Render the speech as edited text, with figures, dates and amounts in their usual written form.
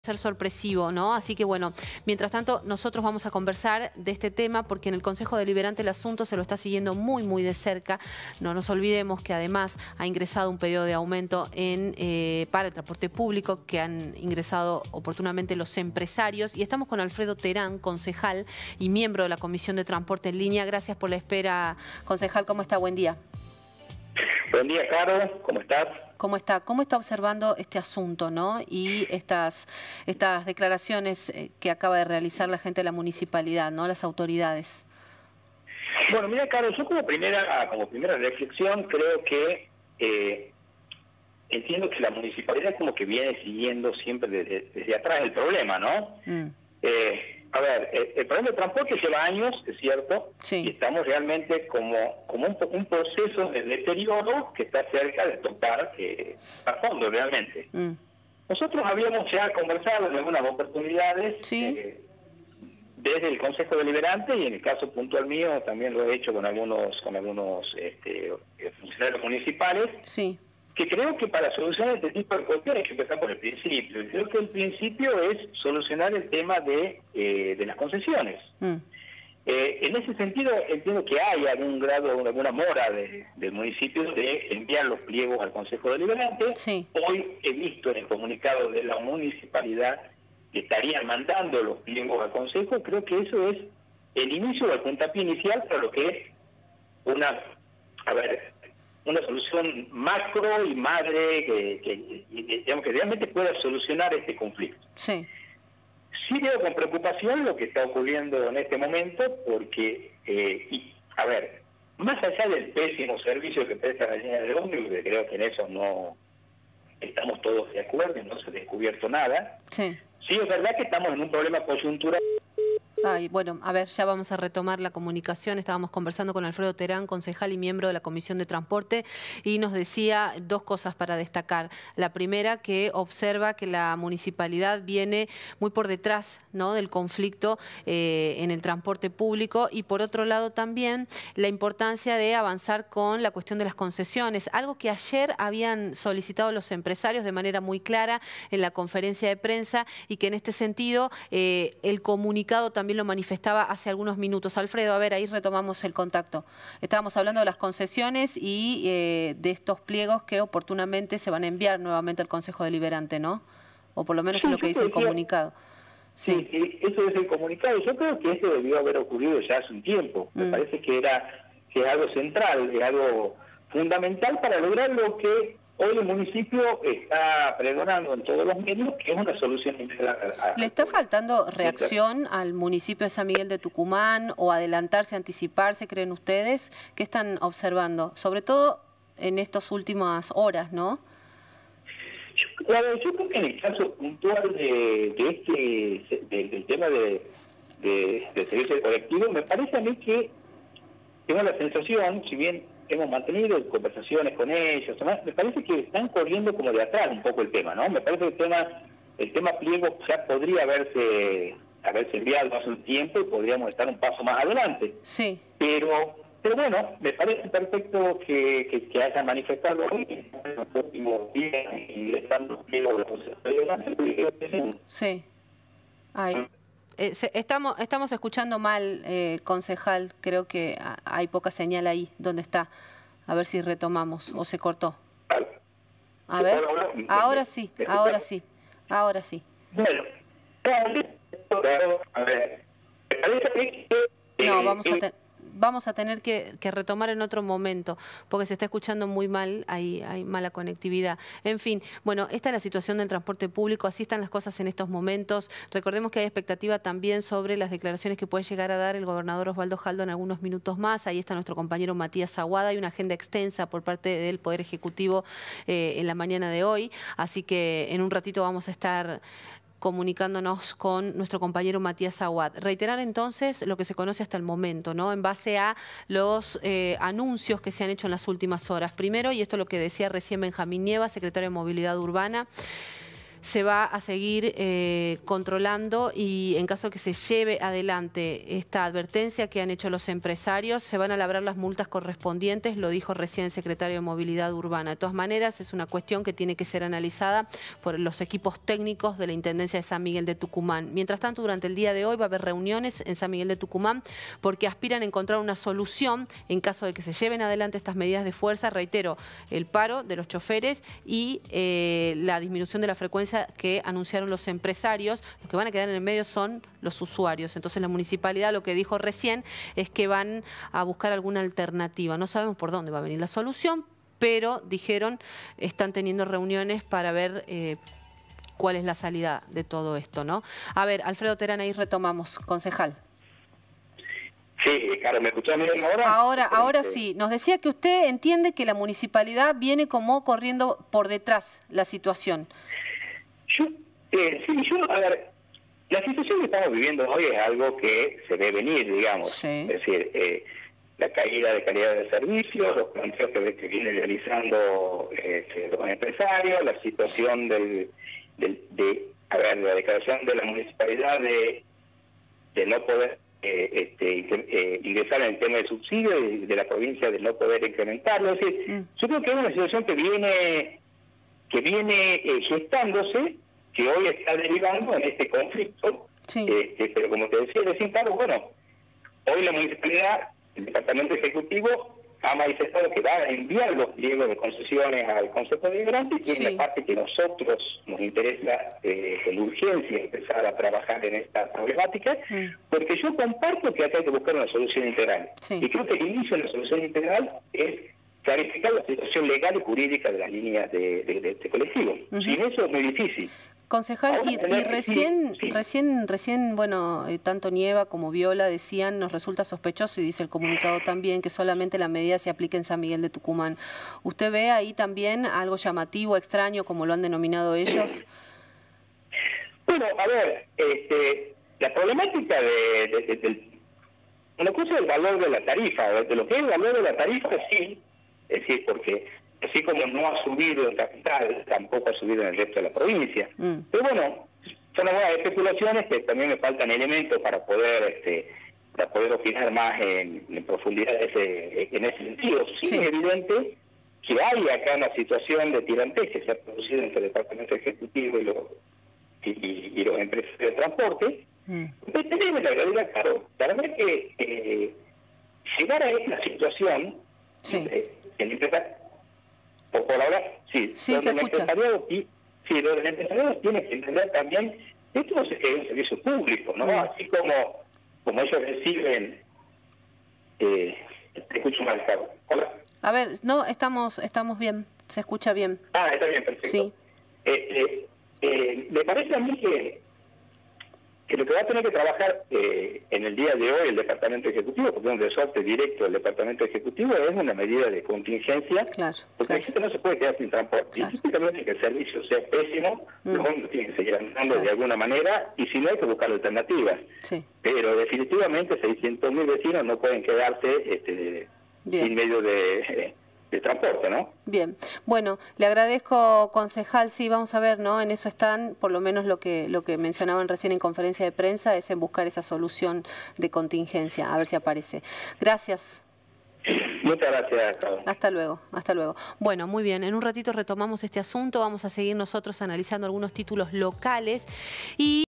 Ser sorpresivo, ¿no? Así que bueno, mientras tanto nosotros vamos a conversar de este tema porque en el Consejo Deliberante el asunto se lo está siguiendo muy de cerca. No nos olvidemos que además ha ingresado un pedido de aumento para el transporte público que han ingresado oportunamente los empresarios, y estamos con Alfredo Terán, concejal y miembro de la Comisión de Transporte en Línea. Gracias por la espera, concejal. ¿Cómo está? Buen día. Buen día, Caro. ¿Cómo estás? ¿Cómo está? ¿Cómo está observando este asunto, ¿no? Y estas declaraciones que acaba de realizar la gente de la municipalidad, ¿no? Las autoridades. Bueno, mira, Caro, yo como primera reflexión creo que entiendo que la municipalidad como que viene siguiendo siempre desde atrás el problema, ¿no? A ver, el problema del transporte lleva años, es cierto, sí. Y estamos realmente como un proceso de deterioro que está cerca de tocar a fondo realmente. Nosotros habíamos ya conversado en algunas oportunidades, sí, desde el Consejo Deliberante, y en el caso puntual mío también lo he hecho con algunos funcionarios municipales, sí, que creo que para solucionar este tipo de cuestiones hay que empezar por el principio. Creo que el principio es solucionar el tema de las concesiones. En ese sentido, entiendo que hay algún grado, alguna mora del municipio de enviar los pliegos al Consejo Deliberante. Sí. Hoy he visto en el comunicado de la municipalidad que estarían mandando los pliegos al Consejo. Creo que eso es el inicio o el puntapié inicial para lo que es una solución macro y madre que realmente pueda solucionar este conflicto. Sí. Sí veo con preocupación lo que está ocurriendo en este momento porque, más allá del pésimo servicio que presta la línea de ómnibus, que creo que en eso no estamos todos de acuerdo y no se ha descubierto nada, sí, es verdad que estamos en un problema coyuntural. Bueno, a ver, ya vamos a retomar la comunicación. Estábamos conversando con Alfredo Terán, concejal y miembro de la Comisión de Transporte, y nos decía dos cosas para destacar. La primera, que observa que la municipalidad viene muy por detrás, ¿no?, del conflicto en el transporte público, y por otro lado también la importancia de avanzar con la cuestión de las concesiones, algo que ayer habían solicitado los empresarios de manera muy clara en la conferencia de prensa, y que en este sentido el comunicado también lo manifestaba hace algunos minutos. Alfredo, a ver, ahí retomamos el contacto. Estábamos hablando de las concesiones y de estos pliegos que oportunamente se van a enviar nuevamente al Consejo Deliberante, ¿no? O por lo menos es lo que dice el comunicado. Sí, eso es el comunicado. Yo creo que esto debió haber ocurrido ya hace un tiempo. Me parece que es algo central, es algo fundamental para lograr lo que hoy el municipio está pregonando en todos los medios, que es una solución integral. ¿Le está faltando reacción al municipio de San Miguel de Tucumán, o adelantarse, anticiparse, creen ustedes? ¿Qué están observando? Sobre todo en estas últimas horas, ¿no? Yo creo que en el caso puntual del tema del servicio colectivo, me parece a mí que tengo la sensación, si bien hemos mantenido conversaciones con ellos, me parece que están corriendo como de atrás un poco el tema, ¿no? Me parece que el tema pliego ya podría haberse enviado hace un tiempo y podríamos estar un paso más adelante. Sí. Pero bueno, me parece perfecto que hayan manifestado hoy en los últimos días ingresando los pliegos de los. Sí. Ay. Estamos escuchando mal, concejal. Creo que hay poca señal ahí donde está. A ver si retomamos, o se cortó. A ver, ahora sí, ahora sí, ahora sí. Bueno, a ver, no, vamos a tener que retomar en otro momento, porque se está escuchando muy mal, hay mala conectividad. En fin, bueno, esta es la situación del transporte público, así están las cosas en estos momentos. Recordemos que hay expectativa también sobre las declaraciones que puede llegar a dar el gobernador Osvaldo Jaldo en algunos minutos más. Ahí está nuestro compañero Matías Aguada. Hay una agenda extensa por parte del Poder Ejecutivo en la mañana de hoy, así que en un ratito vamos a estar comunicándonos con nuestro compañero Matías Aguad. Reiterar entonces lo que se conoce hasta el momento, ¿no?, en base a los anuncios que se han hecho en las últimas horas. Primero, y esto es lo que decía recién Benjamín Nieva, secretario de Movilidad Urbana, se va a seguir controlando y en caso de que se lleve adelante esta advertencia que han hecho los empresarios, se van a labrar las multas correspondientes, lo dijo recién el secretario de Movilidad Urbana. De todas maneras, es una cuestión que tiene que ser analizada por los equipos técnicos de la Intendencia de San Miguel de Tucumán. Mientras tanto, durante el día de hoy va a haber reuniones en San Miguel de Tucumán porque aspiran a encontrar una solución en caso de que se lleven adelante estas medidas de fuerza. Reitero, el paro de los choferes y la disminución de la frecuencia que anunciaron los empresarios. Los que van a quedar en el medio son los usuarios. Entonces la municipalidad lo que dijo recién es que van a buscar alguna alternativa. No sabemos por dónde va a venir la solución, pero dijeron, están teniendo reuniones para ver cuál es la salida de todo esto, ¿no? A ver, Alfredo Terán, ahí retomamos. Concejal. Sí, claro, ¿me escuchás bien ahora? Ahora sí. Nos decía que usted entiende que la municipalidad viene como corriendo por detrás la situación. A ver, la situación que estamos viviendo hoy es algo que se ve venir, digamos. Sí. Es decir, la caída de calidad de servicio, los planteos que vienen realizando los empresarios, la situación la declaración de la municipalidad de no poder ingresar en el tema de subsidio y de la provincia de no poder incrementarlo. Es decir, yo creo que es una situación que viene gestándose, que hoy está derivando en este conflicto. Sí. Pero como te decía recién, claro, bueno, hoy la municipalidad, el departamento ejecutivo, ha manifestado que va a enviar los pliegos de concesiones al Consejo Deliberante, y es la parte que nosotros nos interesa con urgencia empezar a trabajar en esta problemática, porque yo comparto que acá hay que buscar una solución integral. Sí. Y creo que el inicio de la solución integral es clarificar la situación legal y jurídica de las líneas de este colectivo. Sin eso es muy difícil. Concejal, y recién, bueno, tanto Nieva como Viola decían, nos resulta sospechoso, y dice el comunicado también, que solamente la medida se aplique en San Miguel de Tucumán. ¿Usted ve ahí también algo llamativo, extraño, como lo han denominado ellos? Bueno, a ver, la problemática una cosa es el valor de la tarifa, de lo que es el valor de la tarifa, sí, es decir, porque así como no ha subido en capital, tampoco ha subido en el resto de la provincia. Pero bueno, son algunas especulaciones que también me faltan elementos para poder opinar más en profundidad en ese sentido. Sí, es evidente que hay acá una situación de tirantez que se ha producido entre el Departamento Ejecutivo y los empresarios de transporte. Tenemos la realidad, claro. La verdad es que llegar a esta situación, el empresario, por ahora, se escucha. Lo del empresariado tiene que entender también que esto es un servicio público, ¿no? Así como ellos reciben... te escucho mal, Carlos. Hola. A ver, no, estamos bien, se escucha bien. Está bien, perfecto. Sí. Me parece a mí que lo que va a tener que trabajar en el día de hoy el Departamento Ejecutivo, porque es un resorte directo del Departamento Ejecutivo, es una medida de contingencia, porque la gente no se puede quedar sin transporte. Y típicamente que el servicio sea pésimo, los hombres tienen que seguir andando de alguna manera, y si no hay que buscar alternativas. Pero definitivamente 600.000 vecinos no pueden quedarse sin medio de transporte, ¿no? Bien. Bueno, le agradezco, concejal. Sí, vamos a ver, ¿no? En eso están, por lo menos lo que mencionaban recién en conferencia de prensa, es en buscar esa solución de contingencia, a ver si aparece. Gracias. Muchas gracias. Hasta luego, hasta luego. Bueno, muy bien. En un ratito retomamos este asunto. Vamos a seguir nosotros analizando algunos títulos locales y...